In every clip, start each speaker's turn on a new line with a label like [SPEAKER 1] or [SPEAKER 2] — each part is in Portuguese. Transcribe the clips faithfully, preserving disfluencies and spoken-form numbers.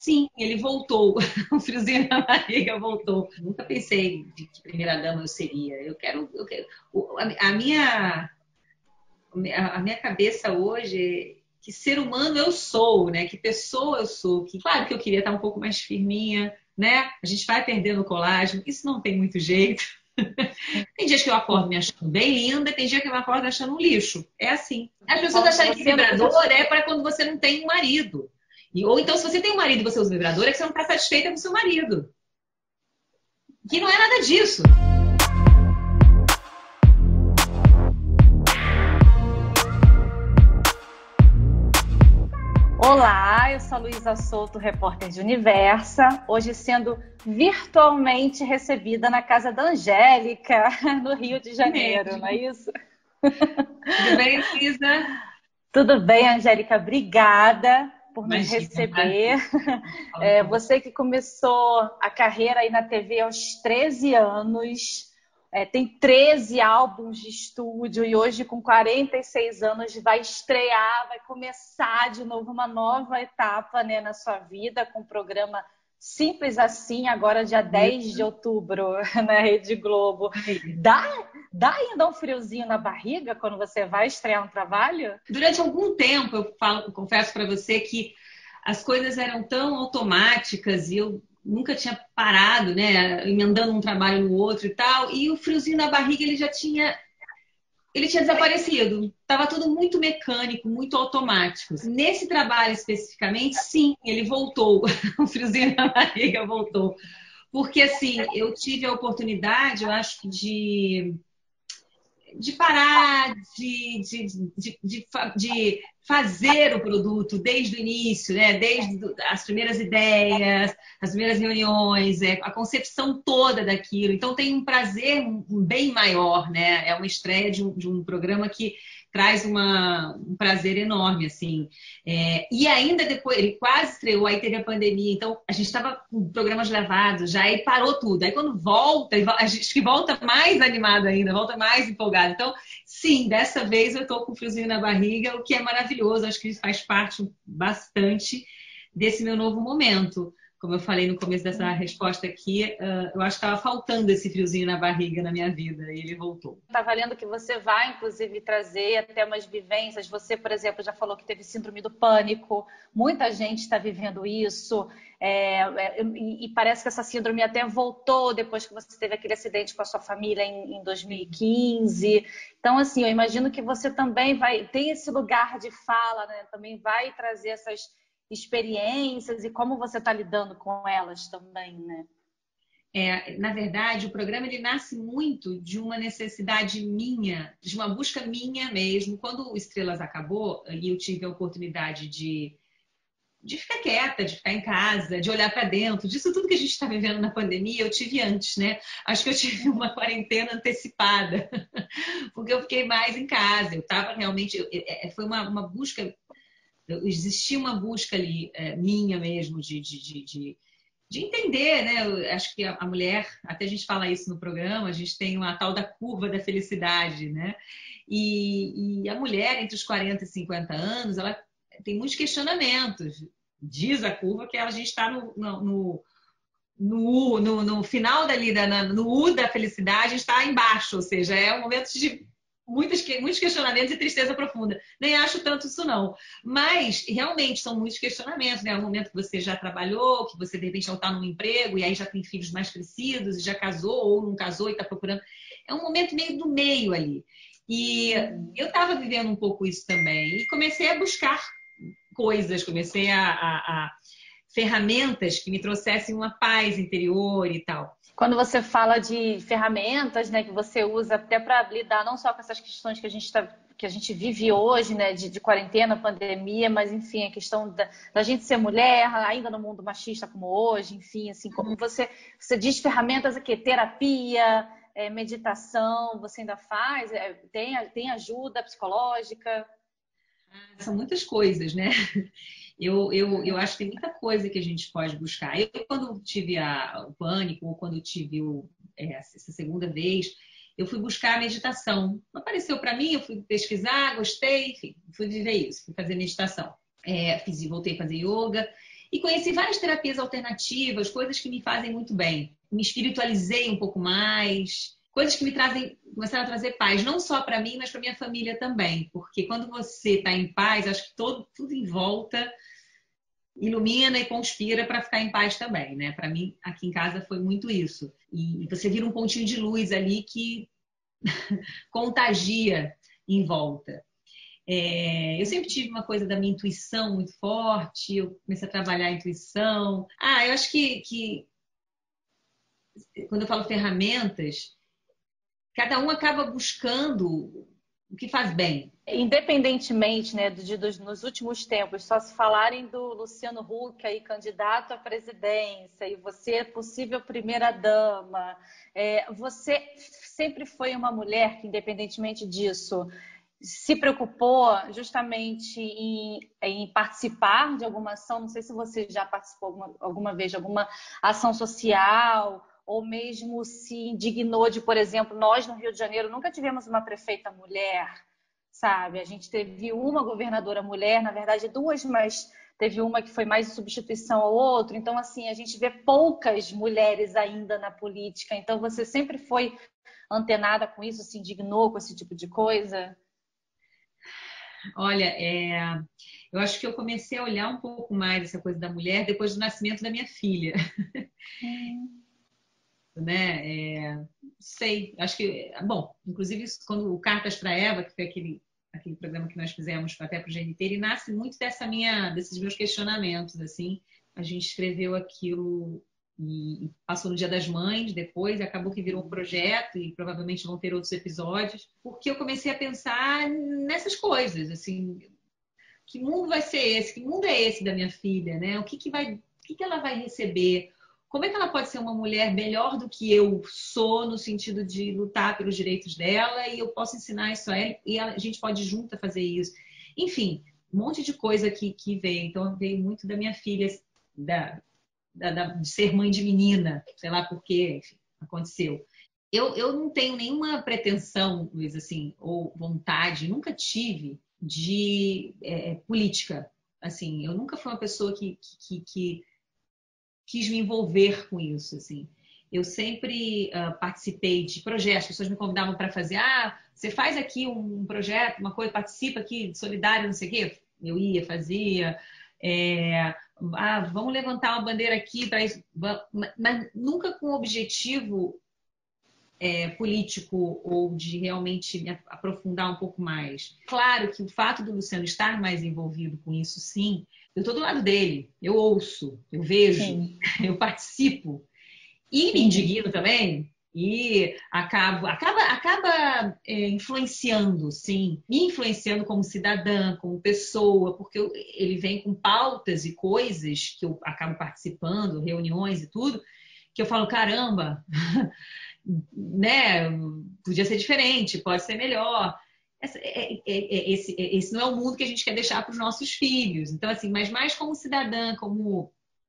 [SPEAKER 1] sim, ele voltou. O friozinho na barriga voltou. Nunca pensei de que primeira-dama eu seria. Eu quero, eu quero o- a, a minha, a minha cabeça hoje é que ser humano eu sou, né? Que pessoa eu sou. Que, claro que eu queria estar um pouco mais firminha, né? A gente vai perdendo colágeno. Isso não tem muito jeito. Tem dias que eu acordo me achando bem linda, tem dia que eu acordo achando um lixo. É assim. As pessoas
[SPEAKER 2] Como
[SPEAKER 1] acharem que
[SPEAKER 2] você
[SPEAKER 1] vibrador é para quando você não tem um marido. E, ou então, se você tem um marido e você usa vibrador, é que você não está satisfeita com o seu marido. Que não é nada disso.
[SPEAKER 2] Olá, eu sou a Luísa Souto, repórter de Universa, hoje sendo virtualmente recebida na casa da Angélica, no Rio de Janeiro, não é
[SPEAKER 1] Mesmo.
[SPEAKER 2] isso?
[SPEAKER 1] Tudo bem, Luísa?
[SPEAKER 2] Tudo bem, Angélica? Obrigada por nos
[SPEAKER 1] Imagina, é um prazer
[SPEAKER 2] receber.
[SPEAKER 1] falar
[SPEAKER 2] É,
[SPEAKER 1] com você.
[SPEAKER 2] você que começou a carreira aí na T V aos treze anos, é, tem treze álbuns de estúdio e hoje com quarenta e seis anos vai estrear, vai começar de novo uma nova etapa, né, na sua vida com o programa Simples Assim, agora dia dez de outubro, na Rede Globo. Dá, dá ainda um friozinho na barriga quando você vai estrear um trabalho?
[SPEAKER 1] Durante algum tempo, eu falo, eu confesso para você que as coisas eram tão automáticas e eu nunca tinha parado, né, emendando um trabalho no outro e tal, e o friozinho na barriga ele já tinha, ele tinha desaparecido. Estava tudo muito mecânico, muito automático. Nesse trabalho especificamente, sim, ele voltou. O friozinho na barriga voltou. Porque assim, eu tive a oportunidade, eu acho que de de parar de, de, de, de, de fazer o produto desde o início, né? Desde as primeiras ideias, as primeiras reuniões, é, a concepção toda daquilo. Então tem um prazer um bem maior, né? É uma estreia de um, de um programa que traz uma, um prazer enorme, assim. É, e ainda depois, ele quase estreou, aí teve a pandemia, então a gente estava com programas gravados já, aí parou tudo. Aí quando volta, a gente que volta mais animado ainda, volta mais empolgado. Então, sim, dessa vez eu estou com um friozinho na barriga, o que é maravilhoso, acho que isso faz parte bastante desse meu novo momento. Como eu falei no começo dessa resposta aqui, uh, eu acho que estava faltando esse friozinho na barriga na minha vida e ele voltou.
[SPEAKER 2] Estava lendo que você vai, inclusive, trazer até umas vivências. Você, por exemplo, já falou que teve síndrome do pânico. Muita gente está vivendo isso. É, é, e, e parece que essa síndrome até voltou depois que você teve aquele acidente com a sua família em, em dois mil e quinze. Então, assim, eu imagino que você também vai... Tem esse lugar de fala, né? Também vai trazer essas experiências e como você está lidando com elas também, né?
[SPEAKER 1] É, na verdade, o programa ele nasce muito de uma necessidade minha, de uma busca minha mesmo. Quando o Estrelas acabou e eu tive a oportunidade de, de ficar quieta, de ficar em casa, de olhar para dentro, disso tudo que a gente está vivendo na pandemia, eu tive antes, né? Acho que eu tive uma quarentena antecipada, porque eu fiquei mais em casa. Eu estava realmente, eu, é, foi uma, uma busca, existia uma busca ali é, minha mesmo de, de, de, de de entender, né? Eu acho que a mulher, até a gente fala isso no programa, a gente tem uma tal da curva da felicidade, né? E, e a mulher, entre os quarenta e cinquenta anos, ela tem muitos questionamentos. Diz a curva que a gente está no, no, no, no, no, final dali, no U da felicidade, a gente está embaixo, ou seja, é um momento de muitos, muitos questionamentos e tristeza profunda. Nem acho tanto isso, não. Mas, realmente, são muitos questionamentos, né? É um momento que você já trabalhou, que você, de repente, não está num emprego, e aí já tem filhos mais crescidos, e já casou, ou não casou, e está procurando. É um momento meio do meio ali. E eu estava vivendo um pouco isso também. E comecei a buscar coisas, comecei a... a, a ferramentas que me trouxessem uma paz interior e tal.
[SPEAKER 2] Quando você fala de ferramentas, né, que você usa até para lidar não só com essas questões que a gente tá, que a gente vive hoje, né, de, de quarentena, pandemia, mas enfim, a questão da, da gente ser mulher, ainda no mundo machista como hoje, enfim, assim, como você, você diz ferramentas aqui, terapia, é, meditação, você ainda faz? É, tem, tem ajuda psicológica?
[SPEAKER 1] São muitas coisas, né? Eu, eu, eu acho que tem muita coisa que a gente pode buscar. Eu, quando tive a, o pânico, ou quando tive o, é, essa segunda vez, eu fui buscar a meditação. Apareceu para mim, eu fui pesquisar, gostei, enfim, fui viver isso, fui fazer meditação. É, fiz, voltei a fazer yoga. E conheci várias terapias alternativas, coisas que me fazem muito bem. Me espiritualizei um pouco mais, coisas que me trazem, começaram a trazer paz, não só para mim, mas para minha família também. Porque quando você está em paz, acho que todo, tudo em volta ilumina e conspira para ficar em paz também, né? Para mim, aqui em casa foi muito isso. E você vira um pontinho de luz ali que contagia em volta. É, eu sempre tive uma coisa da minha intuição muito forte, eu comecei a trabalhar a intuição. Ah, eu acho que, que quando eu falo ferramentas, cada um acaba buscando o que faz bem.
[SPEAKER 2] Independentemente, né, de, dos, nos últimos tempos, só se falarem do Luciano Huck aí, candidato à presidência, e você possível primeira-dama, é, você sempre foi uma mulher que, independentemente disso, se preocupou justamente em, em participar de alguma ação, não sei se você já participou alguma, alguma vez de alguma ação social, ou mesmo se indignou de, por exemplo, nós no Rio de Janeiro nunca tivemos uma prefeita mulher, sabe? A gente teve uma governadora mulher, na verdade duas, mas teve uma que foi mais em substituição ao outro. Então, assim, a gente vê poucas mulheres ainda na política. Então, você sempre foi antenada com isso, se indignou com esse tipo de coisa?
[SPEAKER 1] Olha, é... eu acho que eu comecei a olhar um pouco mais essa coisa da mulher depois do nascimento da minha filha.
[SPEAKER 2] Hum.
[SPEAKER 1] Né? É... Sei, acho que, bom, inclusive isso, quando o Cartas para Eva, que foi aquele, aquele programa que nós fizemos até para o G N T, ele nasce muito dessa minha, desses meus questionamentos, assim. A gente escreveu aquilo e passou no Dia das Mães, depois acabou que virou um projeto e provavelmente vão ter outros episódios, porque eu comecei a pensar nessas coisas, assim, que mundo vai ser esse? Que mundo é esse da minha filha, né? O que que vai, o que que ela vai receber? Como é que ela pode ser uma mulher melhor do que eu sou, no sentido de lutar pelos direitos dela, e eu posso ensinar isso a ela, e a gente pode junto fazer isso. Enfim, um monte de coisa que, que veio. Então, veio muito da minha filha, da, da, da, de ser mãe de menina, sei lá por quê, enfim, aconteceu. Eu, eu não tenho nenhuma pretensão, Luiz, assim, ou vontade, nunca tive de é, política. Assim, eu nunca fui uma pessoa que, que, que quis me envolver com isso, assim. Eu sempre uh, participei de projetos, as pessoas me convidavam para fazer, ah, você faz aqui um projeto, uma coisa, participa aqui, solidário, não sei o quê. Eu ia, fazia. É, ah, vamos levantar uma bandeira aqui para isso. Mas nunca com objetivo é, político ou de realmente me aprofundar um pouco mais. Claro que o fato do Luciano estar mais envolvido com isso, sim, eu estou do lado dele, eu ouço, eu vejo, sim. Eu participo e me indigno também e acabo, acaba, acaba é, influenciando, sim, me influenciando como cidadã, como pessoa, porque eu, ele vem com pautas e coisas que eu acabo participando, reuniões e tudo, que eu falo, caramba, né? Podia ser diferente, pode ser melhor. Essa, é, é, é, esse, é, esse não é o mundo que a gente quer deixar para os nossos filhos. Então, assim, mas mais como cidadã, como,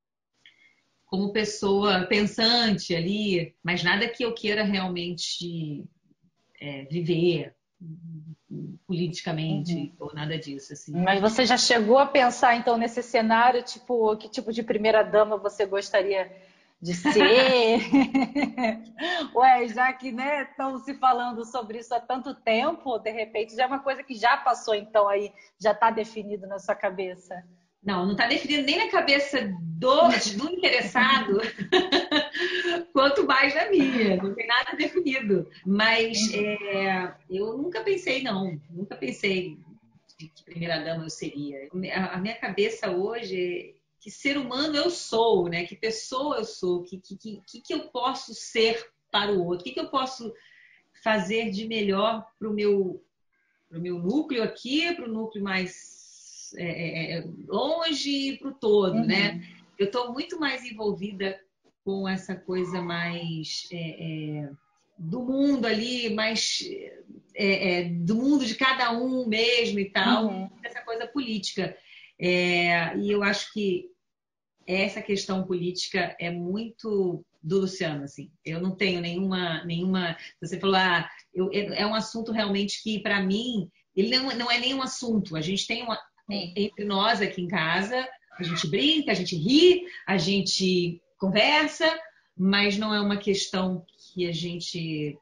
[SPEAKER 1] como pessoa pensante ali, mas nada que eu queira realmente é, viver politicamente, uhum, ou nada disso, assim.
[SPEAKER 2] Mas você já chegou a pensar, então, nesse cenário, tipo, que tipo de primeira-dama você gostaria de ser? Ué, já que, né, estão se falando sobre isso há tanto tempo, de repente já é uma coisa que já passou, então, aí, já está definido na sua cabeça.
[SPEAKER 1] Não, não está definido nem na cabeça do, do interessado, quanto mais na minha. Não tem nada definido. Mas é, eu nunca pensei, não. Nunca pensei de que primeira-dama eu seria. A minha cabeça hoje é que ser humano eu sou, né? Que pessoa eu sou, que, que, que, que eu posso ser para o outro, o que, que eu posso fazer de melhor para o meu, pro meu núcleo aqui, para o núcleo mais é, é, longe e para o todo, uhum, né? Eu estou muito mais envolvida com essa coisa mais é, é, do mundo ali, mais é, é, do mundo de cada um mesmo e tal, uhum, essa coisa política. É, e eu acho que essa questão política é muito do Luciano, assim. Eu não tenho nenhuma, nenhuma. Você falou, ah, eu, é um assunto realmente que para mim ele não, não é nenhum assunto. A gente tem uma, entre nós aqui em casa A gente brinca, a gente ri, a gente conversa, mas não é uma questão que a gente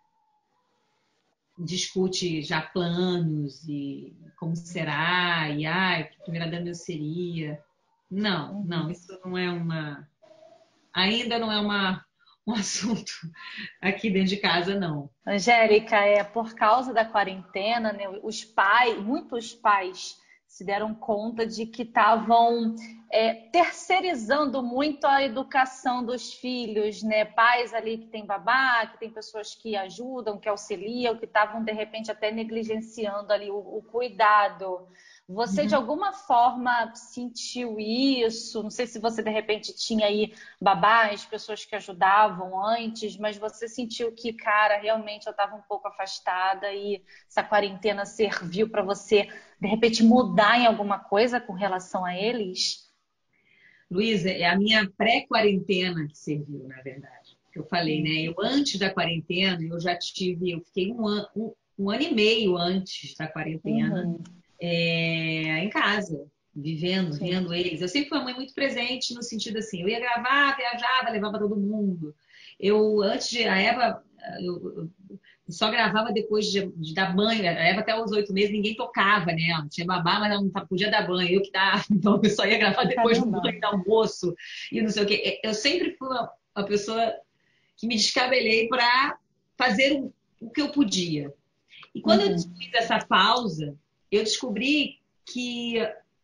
[SPEAKER 1] discute já planos e como será, e ai, que primeira dama eu seria. Não, não, isso não é uma. Ainda não é uma, um assunto aqui dentro de casa, não.
[SPEAKER 2] Angélica, é por causa da quarentena, né, os pais, muitos pais se deram conta de que estavam é, terceirizando muito a educação dos filhos, né? Pais ali que tem babá, que tem pessoas que ajudam, que auxiliam, que estavam de repente até negligenciando ali o, o cuidado. Você de
[SPEAKER 1] Uhum.
[SPEAKER 2] alguma forma sentiu isso? Não sei se você de repente tinha aí babás, pessoas que ajudavam antes, mas você sentiu que, cara, realmente eu estava um pouco afastada e essa quarentena serviu para você de repente mudar em alguma coisa com relação a eles?
[SPEAKER 1] Luísa, é a minha pré-quarentena que serviu, na verdade. Que eu falei, né? Eu, antes da quarentena, eu já tive, eu fiquei um ano, um, um ano e meio antes da quarentena,
[SPEAKER 2] Uhum,
[SPEAKER 1] é, em casa, vivendo,
[SPEAKER 2] sim.
[SPEAKER 1] vendo eles. Eu sempre fui uma mãe muito presente no sentido assim, eu ia gravar, viajava, levava todo mundo. Eu, antes de, a Eva, eu, eu só gravava depois de, de dar banho. A Eva até os oito meses ninguém tocava, né? Ela não tinha babá, mas ela não podia dar banho, eu que dava. Então eu só ia gravar depois do
[SPEAKER 2] Caramba.
[SPEAKER 1] banho, do almoço e não sei o quê. Eu sempre fui uma, uma pessoa que me descabelei para fazer o, o que eu podia. E quando eu
[SPEAKER 2] Uhum.
[SPEAKER 1] fiz essa pausa, eu descobri que,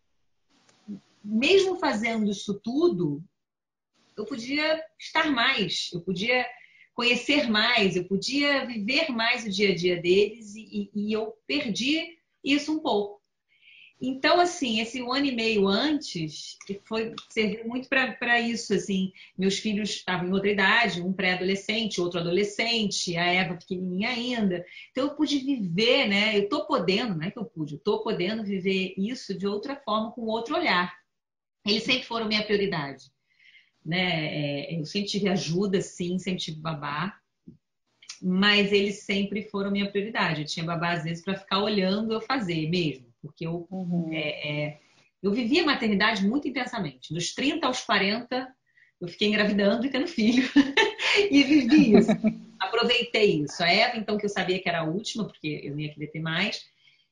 [SPEAKER 1] mesmo fazendo isso tudo, eu podia estar mais, eu podia conhecer mais, eu podia viver mais o dia a dia deles e, e, e eu perdi isso um pouco. Então, assim, esse um ano e meio antes foi serviu muito para isso, assim. Meus filhos estavam em outra idade, um pré-adolescente, outro adolescente, a Eva pequenininha ainda. Então, eu pude viver, né? Eu tô podendo, não é que eu pude, eu tô podendo viver isso de outra forma, com outro olhar. Eles sempre foram minha prioridade, né? É, eu sempre tive ajuda, sim, sempre tive babá, mas eles sempre foram minha prioridade. Eu tinha babá, às vezes, para ficar olhando eu fazer mesmo, porque eu,
[SPEAKER 2] Uhum.
[SPEAKER 1] é, é, eu vivi a maternidade muito intensamente. Dos trinta aos quarenta, eu fiquei engravidando e tendo filho, e vivi isso. Aproveitei isso. A Eva, então, que eu sabia que era a última, porque eu não ia querer ter mais,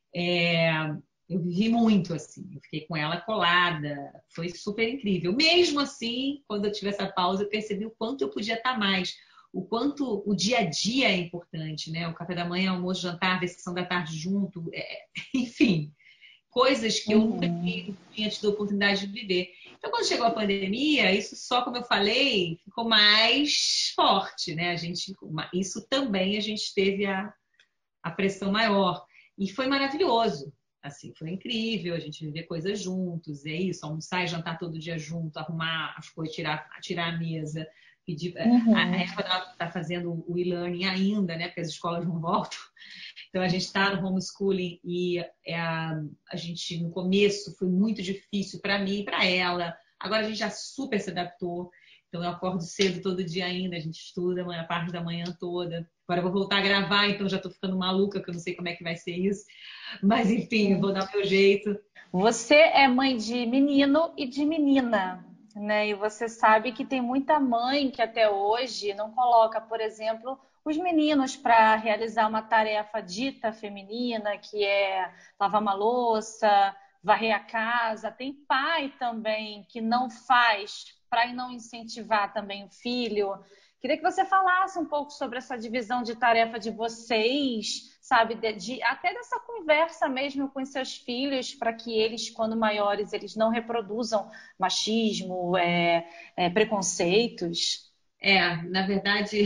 [SPEAKER 1] é, eu vivi muito assim. Eu fiquei com ela colada, foi super incrível. Mesmo assim, quando eu tive essa pausa, eu percebi o quanto eu podia estar mais, o quanto o dia a dia é importante, né? O café da manhã, almoço, jantar, a sessão da tarde junto, é, enfim, coisas que eu nunca
[SPEAKER 2] Uhum.
[SPEAKER 1] tinha, tinha tido a oportunidade de viver. Então, quando chegou a pandemia, isso só, como eu falei, ficou mais forte, né? A gente, isso também a gente teve a, a pressão maior. E foi maravilhoso. Assim, foi incrível a gente viver coisas juntos, é isso, almoçar e jantar todo dia junto, arrumar as coisas, tirar, tirar a mesa, pedir. A
[SPEAKER 2] Uhum.
[SPEAKER 1] Eva está fazendo o e-learning ainda, né? Porque as escolas não voltam. Então a gente está no homeschooling e é a, a gente no começo foi muito difícil para mim e para ela. Agora a gente já super se adaptou. Então eu acordo cedo todo dia ainda, a gente estuda a parte da manhã toda. Agora eu vou voltar a gravar, então já estou ficando maluca, que eu não sei como é que vai ser isso. Mas enfim, eu vou dar o meu jeito.
[SPEAKER 2] Você é mãe de menino e de menina, né? E você sabe que tem muita mãe que até hoje não coloca, por exemplo, os meninos para realizar uma tarefa dita feminina, que é lavar uma louça, varrer a casa. Tem pai também que não faz para não incentivar também o filho. Queria que você falasse um pouco sobre essa divisão de tarefa de vocês, sabe, de, de- até dessa conversa mesmo com os seus filhos, para que eles, quando maiores, eles não reproduzam machismo, é, é, preconceitos.
[SPEAKER 1] É, na verdade,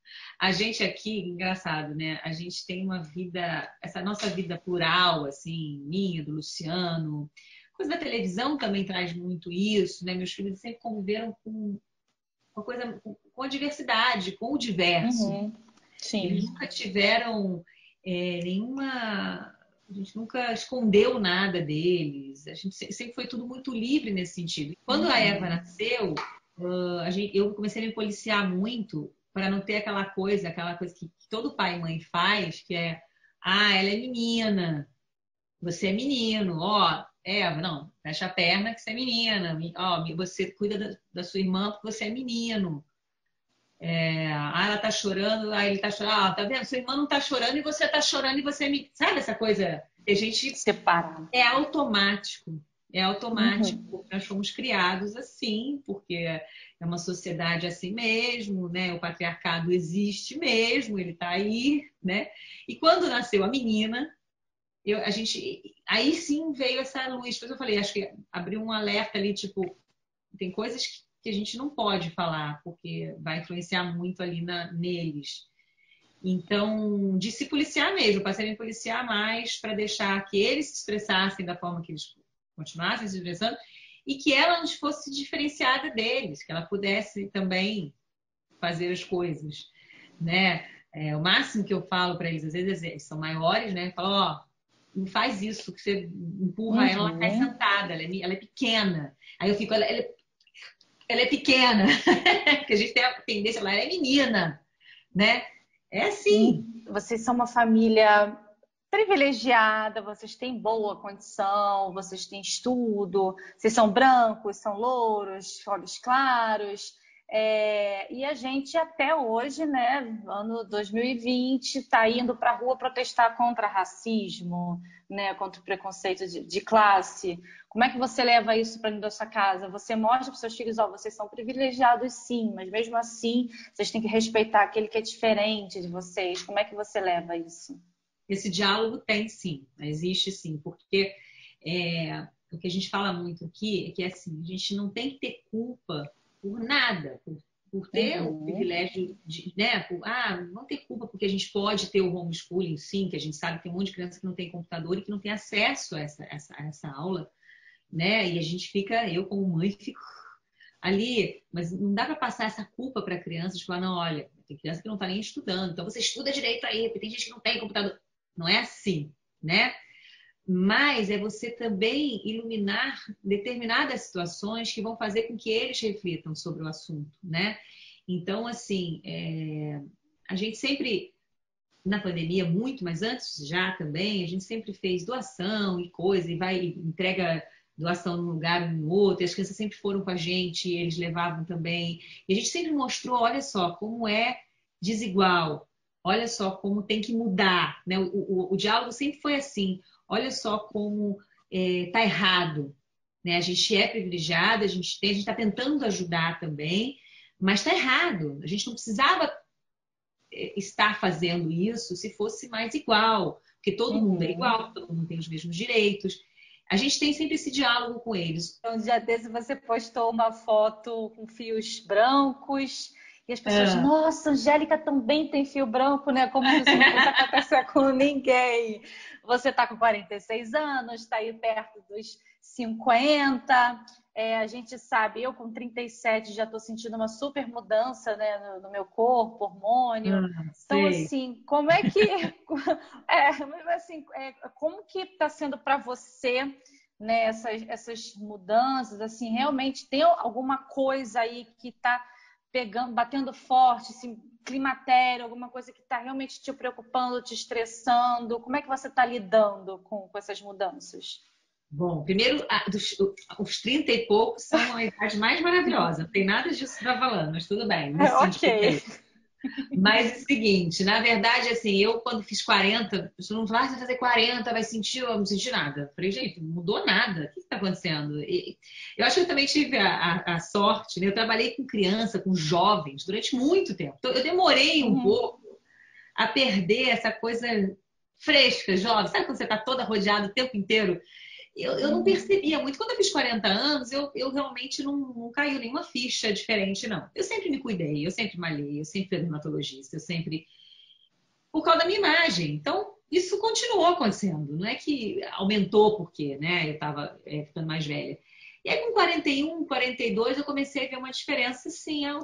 [SPEAKER 1] a gente aqui, engraçado, né? A gente tem uma vida, essa nossa vida plural, assim, minha, do Luciano. Coisa da televisão também traz muito isso, né? Meus filhos sempre conviveram com uma coisa, com a diversidade, com o diverso.
[SPEAKER 2] Uhum,
[SPEAKER 1] Eles
[SPEAKER 2] sim.
[SPEAKER 1] nunca tiveram é, nenhuma. A gente nunca escondeu nada deles. A gente sempre foi tudo muito livre nesse sentido. Quando a Eva
[SPEAKER 2] Uhum.
[SPEAKER 1] nasceu, uh, a gente, eu comecei a me policiar muito para não ter aquela coisa, aquela coisa que, que todo pai e mãe faz, que é, ah, ela é menina, você é menino, ó, É, não, fecha a perna que você é menina. Ó, você cuida da, da sua irmã porque você é menino. É, ah, ela tá chorando, aí ele tá chorando. Ah, tá vendo? Sua irmã não tá chorando e você tá chorando e você é menino. Sabe essa coisa? A gente
[SPEAKER 2] Separar.
[SPEAKER 1] é automático. É automático.
[SPEAKER 2] Uhum.
[SPEAKER 1] Nós fomos criados assim, porque é uma sociedade assim mesmo, né? O patriarcado existe mesmo, ele tá aí, né? E quando nasceu a menina, eu, a gente, aí sim veio essa luz. Depois eu falei, acho que abriu um alerta ali, tipo, tem coisas que a gente não pode falar, porque vai influenciar muito ali na, neles. Então, de se policiar mesmo, passei a me policiar mais para deixar que eles se expressassem da forma que eles continuassem se expressando e que ela não fosse diferenciada deles, que ela pudesse também fazer as coisas, né? É, o máximo que eu falo para eles, às vezes eles são maiores, né? Eu falo, ó, não faz isso, que você empurra ela, ela cai
[SPEAKER 2] Uhum.
[SPEAKER 1] sentada, ela é, ela é pequena. Aí eu fico, ela, ela, é, ela é pequena, porque a gente tem a tendência, ela é menina, né? É assim.
[SPEAKER 2] Hum, Vocês são uma família privilegiada, vocês têm boa condição, vocês têm estudo, vocês são brancos, são louros, olhos claros. É, e a gente até hoje, né, ano dois mil e vinte, está indo para a rua protestar contra racismo, né, contra o preconceito de, de classe. Como é que você leva isso para dentro da sua casa? Você mostra para os seus filhos, ó, vocês são privilegiados sim, mas mesmo assim vocês têm que respeitar aquele que é diferente de vocês. Como é que você leva isso?
[SPEAKER 1] Esse diálogo tem sim, existe sim, porque é, o que a gente fala muito aqui é que assim, a gente não tem que ter culpa por nada, por, por ter o
[SPEAKER 2] Uhum,
[SPEAKER 1] privilégio de, né, por, ah, não ter culpa porque a gente pode ter o homeschooling, sim, que a gente sabe que tem um monte de criança que não tem computador e que não tem acesso a essa, essa, a essa aula, né, e a gente fica, eu como mãe, fico ali, mas não dá para passar essa culpa para a criança de falar, não, olha, tem criança que não está nem estudando, então você estuda direito aí, porque tem gente que não tem computador. Não é assim, né? Mas é você também iluminar determinadas situações que vão fazer com que eles reflitam sobre o assunto, né? Então, assim, é... a gente sempre, na pandemia, muito, mas antes já também, a gente sempre fez doação e coisa, e vai e entrega doação num lugar ou no outro, e as crianças sempre foram com a gente, eles levavam também. E a gente sempre mostrou, olha só, como é desigual, olha só como tem que mudar, né? O, o, o diálogo sempre foi assim, olha só como está é, errado, né? A gente é privilegiada, a gente tem, a gente está tentando ajudar também, mas está errado. A gente não precisava estar fazendo isso se fosse mais igual, porque todo mundo é
[SPEAKER 2] uhum.
[SPEAKER 1] igual, todo mundo tem os mesmos direitos. A gente tem sempre esse diálogo com eles.
[SPEAKER 2] Um dia desse você postou uma foto com fios brancos e as pessoas,
[SPEAKER 1] Ah,
[SPEAKER 2] nossa, Angélica também tem fio branco, né? Como se isso não fosse acontecer com ninguém. Você está com quarenta e seis anos, está aí perto dos cinquenta. É, a gente sabe, eu com trinta e sete já estou sentindo uma super mudança, né, no, no meu corpo, hormônio.
[SPEAKER 1] ah,
[SPEAKER 2] Então,
[SPEAKER 1] sei.
[SPEAKER 2] assim, como é que, é, assim, é, como que está sendo para você, né, essas, essas mudanças, assim, realmente tem alguma coisa aí que está pegando, batendo forte, assim, climatério, alguma coisa que está realmente te preocupando, te estressando? Como é que você está lidando com, com essas mudanças?
[SPEAKER 1] Bom, primeiro, a- dos- os trinta e poucos são a idade mais maravilhosa. Não tem nada disso que você está falando, mas tudo bem, me
[SPEAKER 2] Ok.
[SPEAKER 1] sinto bem. Mas é o seguinte, na verdade, assim, eu quando fiz quarenta, você não vai fazer quarenta, vai sentir, eu não senti nada. Eu falei, gente, não mudou nada. O que está acontecendo? E eu acho que eu também tive a, a- a sorte, né? Eu trabalhei com criança, com jovens, durante muito tempo. Então, eu demorei um
[SPEAKER 2] Uhum.
[SPEAKER 1] pouco a perder essa coisa fresca, jovem. Sabe quando você está toda rodeada o tempo inteiro? Eu, eu não
[SPEAKER 2] Uhum.
[SPEAKER 1] percebia muito. Quando eu fiz quarenta anos, eu, eu realmente não, não caiu nenhuma ficha diferente, não. Eu sempre me cuidei, eu sempre malhei, eu sempre fui dermatologista, eu sempre. Por causa da minha imagem. Então, isso continuou acontecendo. Não é que aumentou porque, né, eu estava é, ficando mais velha. E aí, com quarenta e um, quarenta e dois, eu comecei a ver uma diferença, sim, o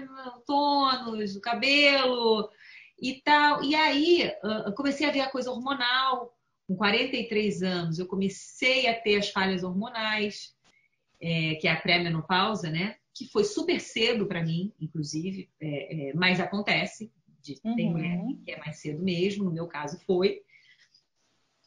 [SPEAKER 1] tônus, o cabelo e tal. E aí, eu comecei a ver a coisa hormonal. Com quarenta e três anos, eu comecei a ter as falhas hormonais, é, que é a pré-menopausa, né? Que foi super cedo para mim, inclusive, é, é, mas acontece. De, tem mulher
[SPEAKER 2] Uhum.
[SPEAKER 1] que é mais cedo mesmo, no meu caso foi.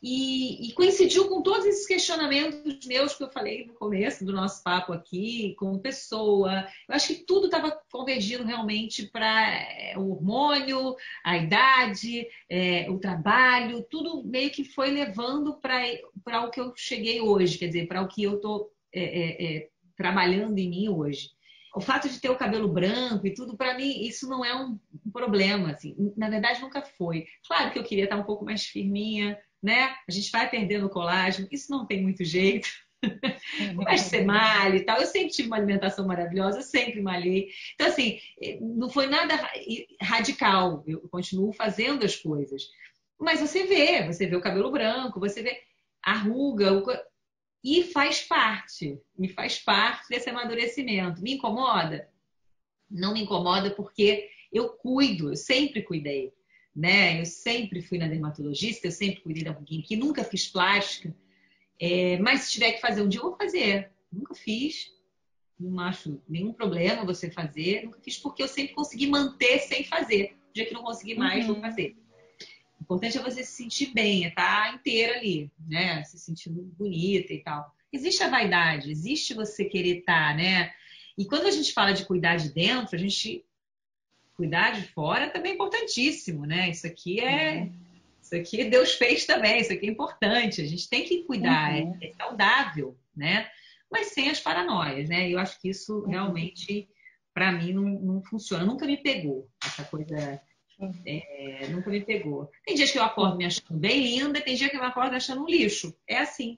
[SPEAKER 1] E, e coincidiu com todos esses questionamentos meus que eu falei no começo do nosso papo aqui, como pessoa. Eu acho que tudo estava convergindo realmente para é, o hormônio, a idade, é, o trabalho, tudo meio que foi levando para o que eu cheguei hoje, quer dizer, para o que eu estou é, é, é, trabalhando em mim hoje. O fato de ter o cabelo branco e tudo, para mim, isso não é um problema, assim. Na verdade, nunca foi. Claro que eu queria estar um pouco mais firminha, né? A gente vai perdendo o colágeno, isso não tem muito jeito. Mas você malha e tal. Eu sempre tive uma alimentação maravilhosa, eu sempre malhei. Então, assim, não foi nada radical. Eu continuo fazendo as coisas. Mas você vê, você vê o cabelo branco, você vê a ruga, o... e faz parte. Me faz parte desse amadurecimento. Me incomoda? Não me incomoda porque eu cuido, eu sempre cuidei. Né? Eu sempre fui na dermatologista, eu sempre cuidei da ruguinha aqui, nunca fiz plástica. É, mas se tiver que fazer um dia, eu vou fazer. Nunca fiz. Não acho nenhum problema você fazer. Nunca fiz porque eu sempre consegui manter sem fazer. O dia que não conseguir mais, uhum. vou fazer. O importante é você se sentir bem, é estar inteira ali, né? Se sentindo bonita e tal. Existe a vaidade, existe você querer estar, né? E quando a gente fala de cuidar de dentro, a gente... Cuidar de fora também é importantíssimo, né? Isso aqui é... Uhum. Isso aqui Deus fez também, isso aqui é importante. A gente tem que cuidar, uhum. é, é saudável, né? Mas sem as paranoias, né? Eu acho que isso uhum. realmente, para mim, não, não funciona. Nunca me pegou essa coisa... Uhum. É, nunca me pegou. Tem dias que eu acordo me achando bem linda, tem dias que eu me acordo achando um lixo. É assim.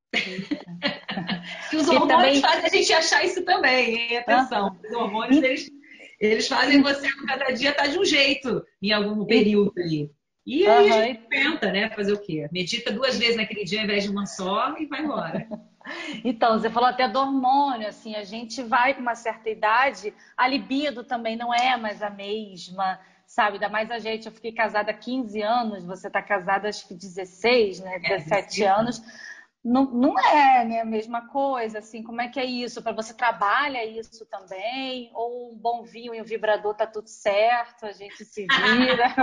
[SPEAKER 1] E os hormônios também... fazem a gente achar isso também, hein? Atenção. Uhum. Os hormônios, e... eles... Eles fazem você cada dia estar tá de um jeito em algum período ali. E aí uhum. a gente tenta, né? Fazer o quê? Medita duas vezes naquele dia ao invés de uma só e vai embora.
[SPEAKER 2] Então, você falou até do hormônio, assim, a gente vai com uma certa idade, a libido também não é mais a mesma, sabe? Ainda mais a gente, eu fiquei casada há quinze anos, você está casada acho que dezesseis, né? dezessete é, anos. Não, não é, né, a mesma coisa, assim, como é que é isso? Para você trabalha isso também? Ou um bom vinho e um vibrador tá tudo certo, a gente se vira?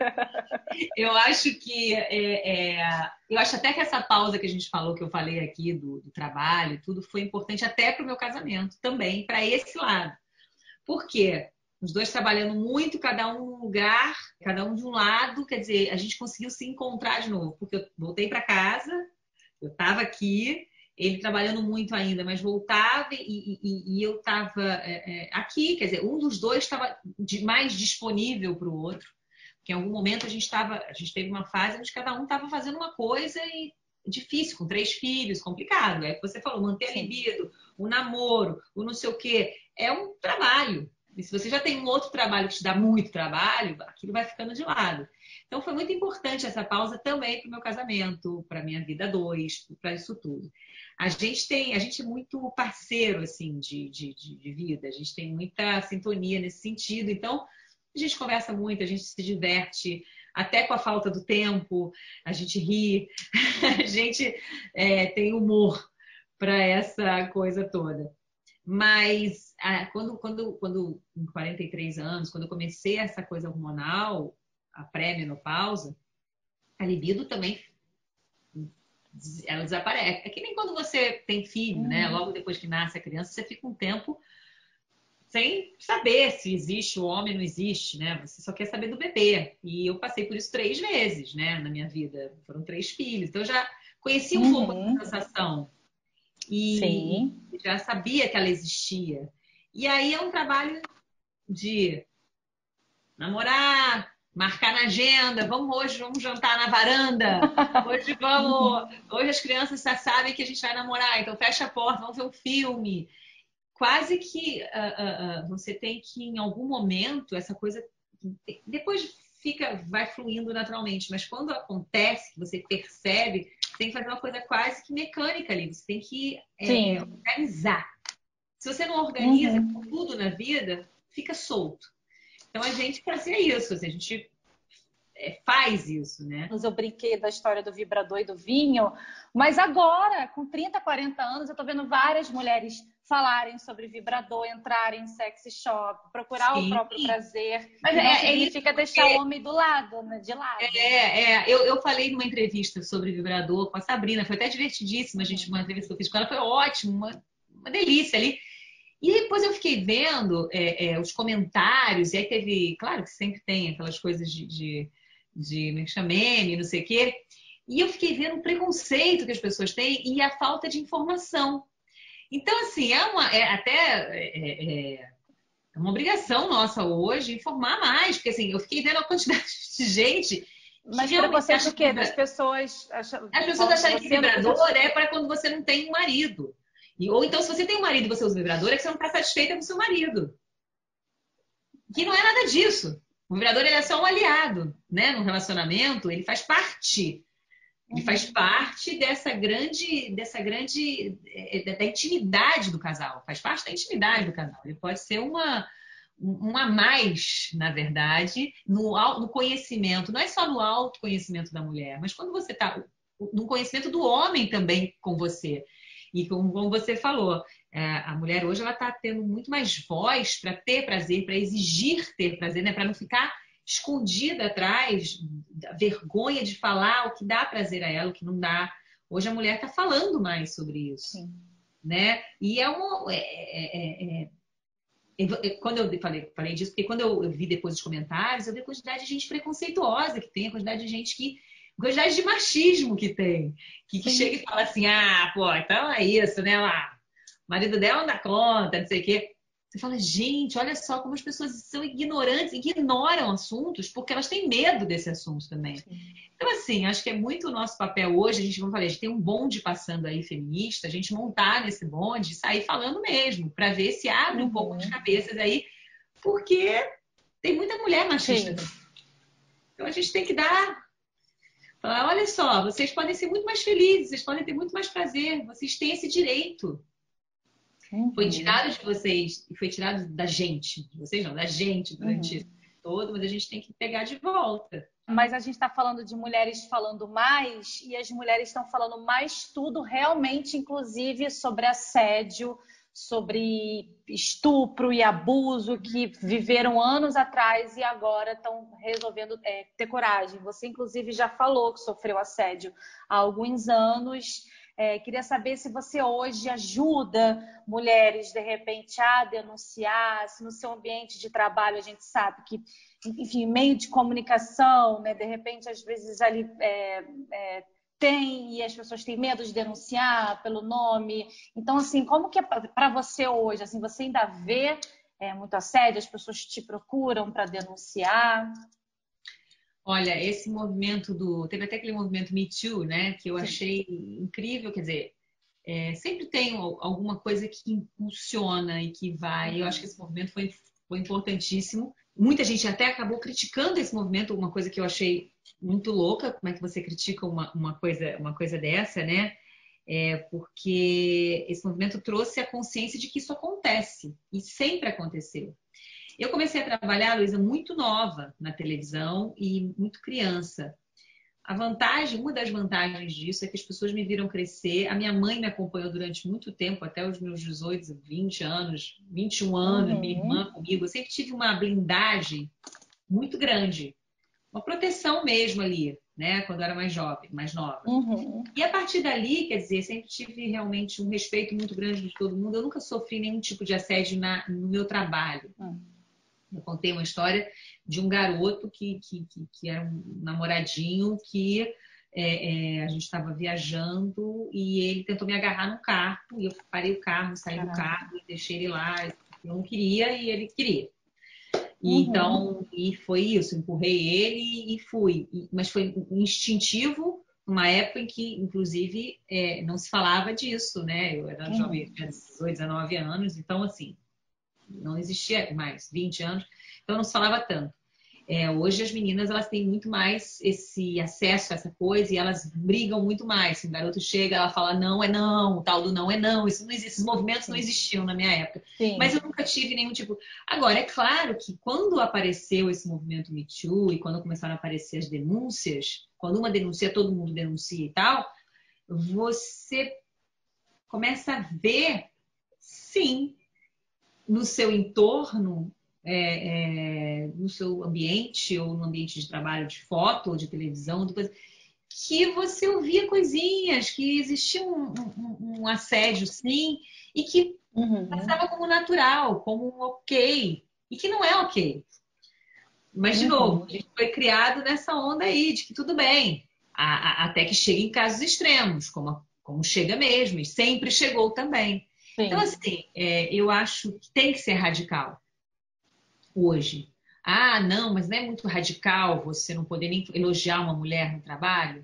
[SPEAKER 1] Eu acho que é, é, eu acho até que essa pausa que a gente falou, que eu falei aqui do, do trabalho, tudo foi importante até para o meu casamento também, para esse lado. Por quê? Os dois trabalhando muito, cada um num lugar, cada um de um lado, quer dizer, a gente conseguiu se encontrar de novo, porque eu voltei para casa. Eu estava aqui, ele trabalhando muito ainda, mas voltava e, e, e eu estava é, é, aqui, quer dizer, um dos dois estava mais disponível para o outro, porque em algum momento a gente estava, a gente teve uma fase onde cada um estava fazendo uma coisa e difícil, com três filhos, complicado. É que você falou, manter a libido, o namoro, o não sei o quê, é um trabalho. E se você já tem um outro trabalho que te dá muito trabalho, aquilo vai ficando de lado. Então foi muito importante essa pausa também para o meu casamento, para a minha vida dois, para isso tudo. A gente tem, a gente é muito parceiro assim de, de, de vida, a gente tem muita sintonia nesse sentido. Então a gente conversa muito, a gente se diverte, até com a falta do tempo, a gente ri, a gente é, tem humor para essa coisa toda. Mas ah, quando, quando, quando, com quarenta e três anos, quando eu comecei essa coisa hormonal, a pré-menopausa, a libido também ela desaparece. É que nem quando você tem filho, uhum. né? Logo depois que nasce a criança, você fica um tempo sem saber se existe o homem ou não existe, né? Você só quer saber do bebê. E eu passei por isso três vezes, né? Na minha vida. Foram três filhos. Então eu já conheci um uhum. pouco da sensação. E Sim. já sabia que ela existia. E aí é um trabalho de namorar, marcar na agenda, vamos hoje, vamos jantar na varanda, hoje vamos, hoje as crianças já sabem que a gente vai namorar, então fecha a porta, vamos ver um filme. Quase que uh, uh, uh, você tem que, em algum momento, essa coisa, depois fica, vai fluindo naturalmente, mas quando acontece, que você percebe, você tem que fazer uma coisa quase que mecânica ali, você tem que é, organizar. Se você não organiza uhum. tudo na vida, fica solto. Então a gente fazia isso, assim, a gente é, faz isso, né?
[SPEAKER 2] Eu brinquei da história do vibrador e do vinho, mas agora, com trinta, quarenta anos, eu tô vendo várias mulheres falarem sobre vibrador, entrarem em sexy shop, procurar
[SPEAKER 1] Sim.
[SPEAKER 2] o próprio prazer,
[SPEAKER 1] Mas
[SPEAKER 2] que não
[SPEAKER 1] é,
[SPEAKER 2] significa
[SPEAKER 1] é isso,
[SPEAKER 2] deixar o homem do lado, né, de lado.
[SPEAKER 1] É, é eu, eu falei numa entrevista sobre vibrador com a Sabrina, foi até divertidíssima, a gente, uma entrevista que eu fiz com ela, foi ótimo, uma, uma delícia ali. E depois eu fiquei vendo é, é, os comentários, e aí teve, claro que sempre tem aquelas coisas de, de, de como é que chama, meme, não sei o quê, e eu fiquei vendo o preconceito que as pessoas têm e a falta de informação. Então, assim, é, uma, é até é, é, é uma obrigação nossa hoje informar mais, porque assim, eu fiquei vendo a quantidade de gente que
[SPEAKER 2] Mas
[SPEAKER 1] realmente
[SPEAKER 2] preconceito
[SPEAKER 1] acha
[SPEAKER 2] do
[SPEAKER 1] que
[SPEAKER 2] quê?
[SPEAKER 1] vibra...
[SPEAKER 2] Das pessoas acham,
[SPEAKER 1] As pessoas
[SPEAKER 2] falam que
[SPEAKER 1] acharem que
[SPEAKER 2] você não
[SPEAKER 1] vibrador
[SPEAKER 2] precisa...
[SPEAKER 1] é para quando você não tem um marido. E, ou então, se você tem um marido e você usa vibrador, é que você não está satisfeita com o seu marido. Que não é nada disso. O vibrador ele é só um aliado, né? No relacionamento, ele faz parte. Ele faz parte dessa grande, dessa grande, da intimidade do casal. Faz parte da intimidade do casal. Ele pode ser uma, um a mais, na verdade, no, no conhecimento. Não é só no autoconhecimento da mulher, mas quando você está no conhecimento do homem também com você. E como, como você falou, é, a mulher hoje ela está tendo muito mais voz para ter prazer, para exigir ter prazer, né? Para não ficar escondida atrás da vergonha de falar o que dá prazer a ela, o que não dá. Hoje a mulher está falando mais sobre isso, Sim. né? E é um... É, é, é, é, quando eu falei, falei disso, porque quando eu, eu vi depois os comentários, eu vi a quantidade de gente preconceituosa que tem, a quantidade de gente que... a quantidade de machismo que tem. Que, que chega e fala assim, ah, pô, então é isso, né? Lá, o marido dela não dá conta, não sei o quê. Você fala, gente, olha só como as pessoas são ignorantes, ignoram assuntos porque elas têm medo desse assunto também. Sim. Então, assim, acho que é muito o nosso papel hoje, a gente, como eu falei, a gente tem um bonde passando aí feminista, a gente montar nesse bonde e sair falando mesmo, para ver se abre uhum. um pouco de cabeças aí, porque tem muita mulher machista. Então a gente tem que dar, falar, olha só, vocês podem ser muito mais felizes, vocês podem ter muito mais prazer, vocês têm esse direito. Uhum. Foi tirado de vocês, e foi tirado da gente, de vocês não, da gente durante uhum. isso todo, mas a gente tem que pegar de volta.
[SPEAKER 2] Mas a gente está falando de mulheres falando mais, e as mulheres estão falando mais tudo realmente, inclusive sobre assédio, sobre estupro e abuso que viveram anos atrás e agora estão resolvendo é, ter coragem. Você, inclusive, já falou que sofreu assédio há alguns anos. É, queria saber se você hoje ajuda mulheres, de repente, a denunciar, se no seu ambiente de trabalho a gente sabe que, enfim, meio de comunicação, né, de repente, às vezes ali é, é, tem e as pessoas têm medo de denunciar pelo nome. Então, assim, como que é para você hoje? Assim, você ainda vê é, muito assédio? As pessoas te procuram para denunciar?
[SPEAKER 1] Olha, esse movimento do... Teve até aquele movimento Me Too, né? Que eu Sim. achei incrível. Quer dizer, é, sempre tem alguma coisa que impulsiona e que vai. Uhum. Eu acho que esse movimento foi, foi importantíssimo. Muita gente até acabou criticando esse movimento, uma coisa que eu achei muito louca. Como é que você critica uma, uma, coisa, uma coisa dessa, né? É porque esse movimento trouxe a consciência de que isso acontece. E sempre aconteceu. Eu comecei a trabalhar, Luísa, muito nova na televisão e muito criança. A vantagem, uma das vantagens disso é que as pessoas me viram crescer. A minha mãe me acompanhou durante muito tempo, até os meus dezoito, vinte anos, vinte e um anos, uhum. minha irmã comigo. Eu sempre tive uma blindagem muito grande. Uma proteção mesmo ali, né? Quando eu era mais jovem, mais nova. Uhum. E a partir dali, quer dizer, sempre tive realmente um respeito muito grande de todo mundo. Eu nunca sofri nenhum tipo de assédio na, no meu trabalho. Uhum. Eu contei uma história de um garoto que, que, que, que era um namoradinho que é, é, a gente estava viajando e ele tentou me agarrar no carro e eu parei o carro, saí Caramba. do carro e deixei ele lá. Eu não queria e ele queria. E, uhum. Então, e foi isso, empurrei ele e fui. E, mas foi instintivo, numa época em que, inclusive, é, não se falava disso, né? Eu era uhum. jovem, tinha dezoito, dezenove anos, então, assim, não existia mais, vinte anos, então não se falava tanto. É, hoje as meninas elas têm muito mais esse acesso a essa coisa e elas brigam muito mais. Se um garoto chega, ela fala não é não, o tal do não é não. Isso não existe, esses movimentos não existiam na minha época.
[SPEAKER 2] Sim.
[SPEAKER 1] Mas eu nunca tive nenhum tipo. Agora, é claro que quando apareceu esse movimento Me Too e quando começaram a aparecer as denúncias, quando uma denuncia, todo mundo denuncia e tal, você começa a ver, sim, no seu entorno. É, é, no seu ambiente ou no ambiente de trabalho de foto ou de televisão, de coisa, que você ouvia coisinhas, que existia um, um, um assédio, sim, e que
[SPEAKER 2] Uhum.
[SPEAKER 1] passava como natural, como um ok, e que não é ok. Mas, de
[SPEAKER 2] Uhum.
[SPEAKER 1] novo, a gente foi criado nessa onda aí, de que tudo bem, a, a, até que chega em casos extremos, como, como chega mesmo, e sempre chegou também.
[SPEAKER 2] Sim.
[SPEAKER 1] Então, assim, é, eu acho que tem que ser radical. Hoje. Ah, não, mas não é muito radical você não poder nem elogiar uma mulher no trabalho?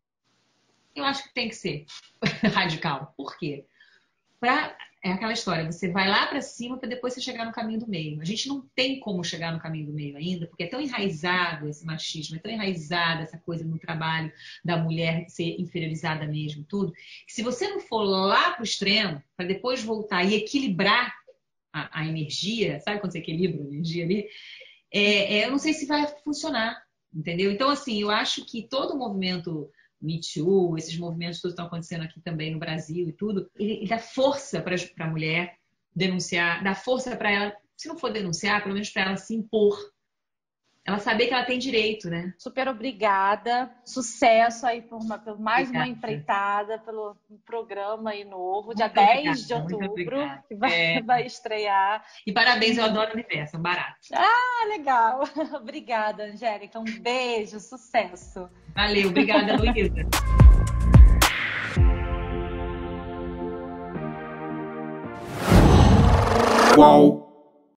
[SPEAKER 1] Eu acho que tem que ser radical. Por quê? Pra, é aquela história, você vai lá para cima para depois você chegar no caminho do meio. A gente não tem como chegar no caminho do meio ainda, porque é tão enraizado esse machismo, é tão enraizada essa coisa no trabalho da mulher ser inferiorizada mesmo, tudo, que se você não for lá para o extremo, para depois voltar e equilibrar a, a energia, sabe quando você equilibra a energia ali? É, é, eu não sei se vai funcionar, entendeu? Então, assim, eu acho que todo o movimento Me Too, esses movimentos todos estão acontecendo aqui também no Brasil e tudo, ele, ele dá força para a mulher denunciar, dá força para ela, se não for denunciar, pelo menos para ela se impor. Ela saber que ela tem direito, né?
[SPEAKER 2] Super obrigada. Sucesso aí por, uma, por mais
[SPEAKER 1] Obrigada.
[SPEAKER 2] uma empreitada, pelo programa aí novo, dia
[SPEAKER 1] Muito
[SPEAKER 2] dez de
[SPEAKER 1] obrigada, muito
[SPEAKER 2] outubro,
[SPEAKER 1] obrigada.
[SPEAKER 2] que vai,
[SPEAKER 1] É.
[SPEAKER 2] vai estrear.
[SPEAKER 1] E parabéns, eu adoro o universo, é um barato.
[SPEAKER 2] Ah, legal. Obrigada, Angélica. Um beijo, sucesso.
[SPEAKER 1] Valeu, obrigada, Luísa.
[SPEAKER 3] Qual?